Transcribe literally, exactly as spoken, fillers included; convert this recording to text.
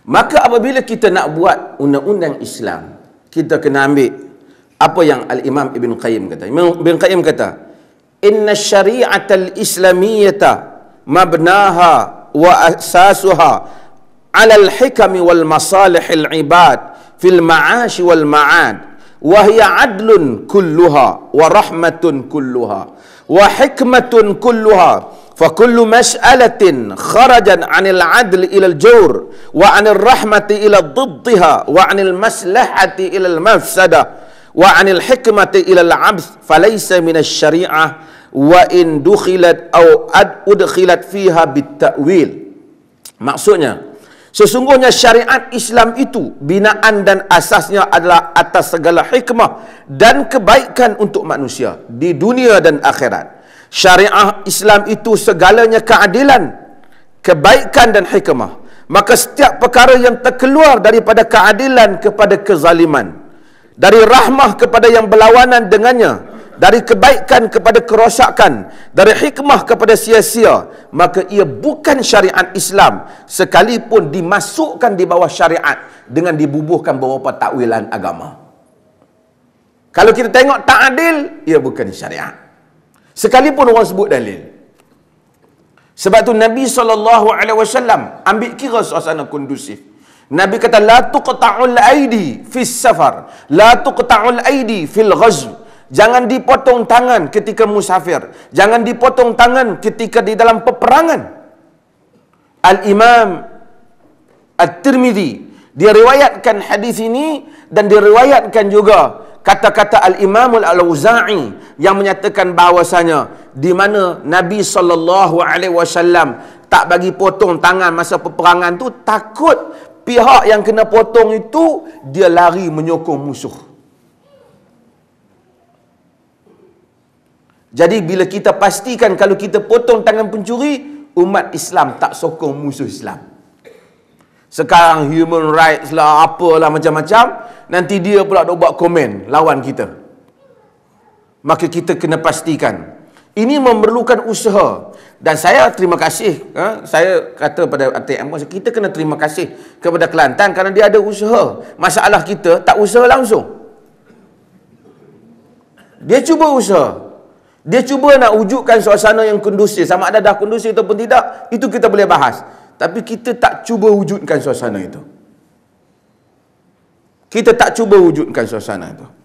Maka apabila kita nak buat undang-undang Islam, kita kena ambil apa yang Al-Imam Ibn Qayyim kata. Ibn Qayyim kata, "Inna syari'atal islamiyyata mabnaha wa asasuha 'ala al-hikami wal masalihil ibad fil ma'ash wal ma'ad wa hiya 'adlun kulluha wa rahmatun kulluha wa hikmatun kulluha فكل مسألة خرجا عن العدل إلى الجور وعن الرحمة إلى ضدها وعن المصلحة إلى المفسدة وعن الحكمة إلى العبث فليس من الشريعة وإن دخلت أو أدخلت فيها بالتأويل." Maksudnya, sesungguhnya syariat Islam itu binaan dan asasnya adalah atas segala hikmah dan kebaikan untuk manusia di dunia dan akhirat. Syariah Islam itu segalanya keadilan, kebaikan dan hikmah. Maka setiap perkara yang terkeluar daripada keadilan kepada kezaliman, dari rahmah kepada yang berlawanan dengannya, dari kebaikan kepada kerosakan, dari hikmah kepada sia-sia, maka ia bukan syariat Islam sekalipun dimasukkan di bawah syariat dengan dibubuhkan beberapa takwilan agama. Kalau kita tengok tak adil, ia bukan syariat, sekalipun orang sebut dalil. Sebab tu Nabi sallallahu alaihi wasallam ambil kira suasana kondusif. Nabi kata, la tuqta'ul aidi fis safar, la tuqta'ul aidi fil ghazw. Jangan dipotong tangan ketika musafir, jangan dipotong tangan ketika di dalam peperangan. Al-Imam At-Tirmidzi dia riwayatkan hadis ini, dan diriwayatkan juga kata-kata Al-Imam Al-Auza'i yang menyatakan bahawasanya di mana Nabi sallallahu alaihi wasallam tak bagi potong tangan masa peperangan tu, takut pihak yang kena potong itu dia lari menyokong musuh. Jadi bila kita pastikan kalau kita potong tangan pencuri, umat Islam tak sokong musuh Islam. Sekarang human rights lah, apalah macam-macam, nanti dia pula dok buat komen lawan kita. Maka kita kena pastikan ini memerlukan usaha. Dan saya terima kasih, ha? Saya kata pada A T M, kita kena terima kasih kepada Kelantan kerana dia ada usaha. Masalah kita tak usaha langsung. Dia cuba usaha. Dia cuba nak wujudkan suasana yang kondusif. Sama ada dah kondusif ataupun tidak, itu kita boleh bahas. Tapi kita tak cuba wujudkan suasana itu. Kita tak cuba wujudkan suasana itu.